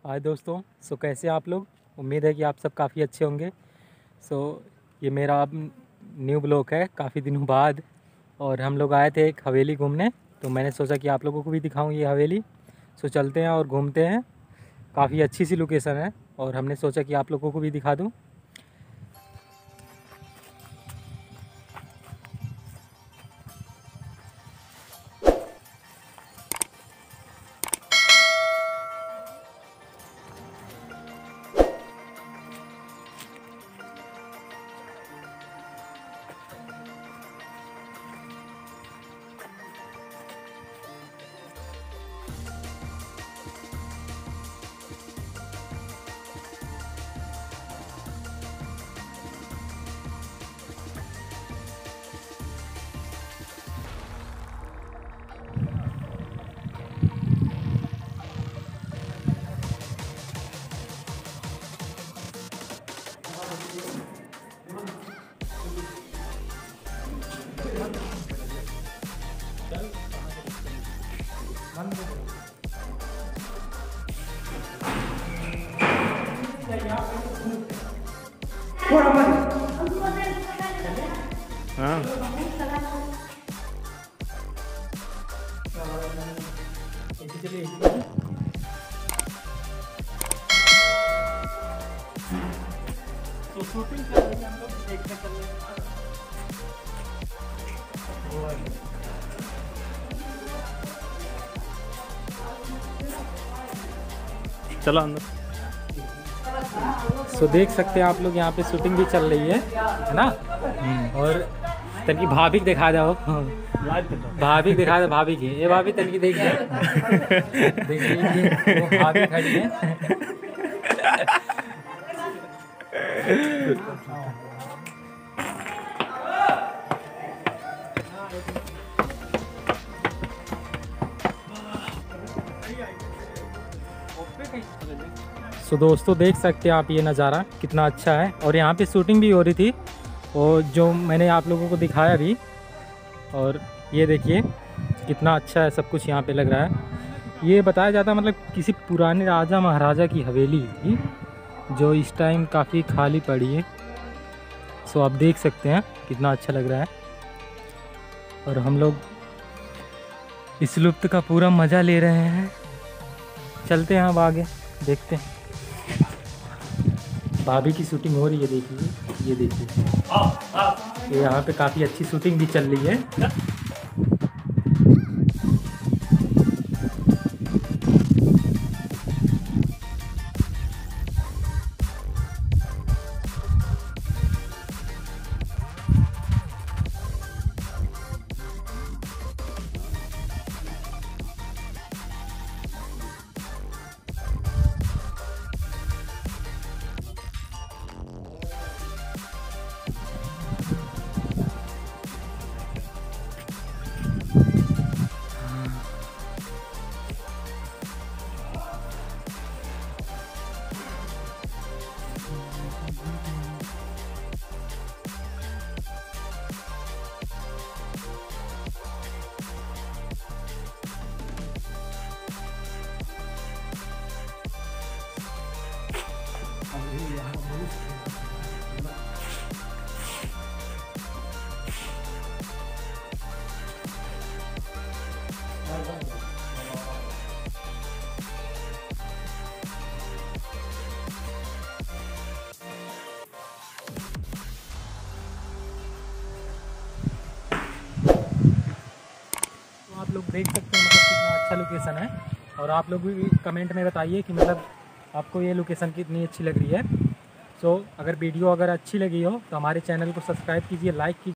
हाय दोस्तों। कैसे हैं आप लोग। उम्मीद है कि आप सब काफ़ी अच्छे होंगे। ये मेरा अब न्यू ब्लॉग है काफ़ी दिनों बाद, और हम लोग आए थे एक हवेली घूमने, तो मैंने सोचा कि आप लोगों को भी दिखाऊं ये हवेली। चलते हैं और घूमते हैं। काफ़ी अच्छी सी लोकेशन है और हमने सोचा कि आप लोगों को भी दिखा दूँ। हाँ, तो शूटिंग कर रहे हैं हम लोग, देखने कर रहे हैं। चलो अंदर। देख सकते हैं आप लोग, यहाँ पे शूटिंग भी चल रही है ना। और तनकी भाभी दिखा जाओ, भाभी दिखा दो, भाभी की ये भाभी तनकी देखिए देख लीजिए, वो भाभी खड़ी है। दोस्तों देख सकते हैं आप ये नज़ारा कितना अच्छा है, और यहाँ पे शूटिंग भी हो रही थी, और जो मैंने आप लोगों को दिखाया भी। और ये देखिए कितना अच्छा है सब कुछ यहाँ पे लग रहा है। ये बताया जाता है मतलब किसी पुराने राजा महाराजा की हवेली थी, जो इस टाइम काफ़ी खाली पड़ी है। आप देख सकते हैं कितना अच्छा लग रहा है, और हम लोग इस लुत्फ़ का पूरा मज़ा ले रहे हैं। चलते हैं अब आगे, देखते हैं। भाभी की शूटिंग हो रही है, देखिए, ये देखिए, ये यहाँ पे काफ़ी अच्छी शूटिंग भी चल रही है। आप लोग देख सकते हैं मतलब कितना अच्छा लोकेशन है, और आप लोग भी कमेंट में बताइए कि मतलब आपको ये लोकेशन कितनी अच्छी लग रही है। अगर वीडियो अच्छी लगी हो तो हमारे चैनल को सब्सक्राइब कीजिए, लाइक कीजिए।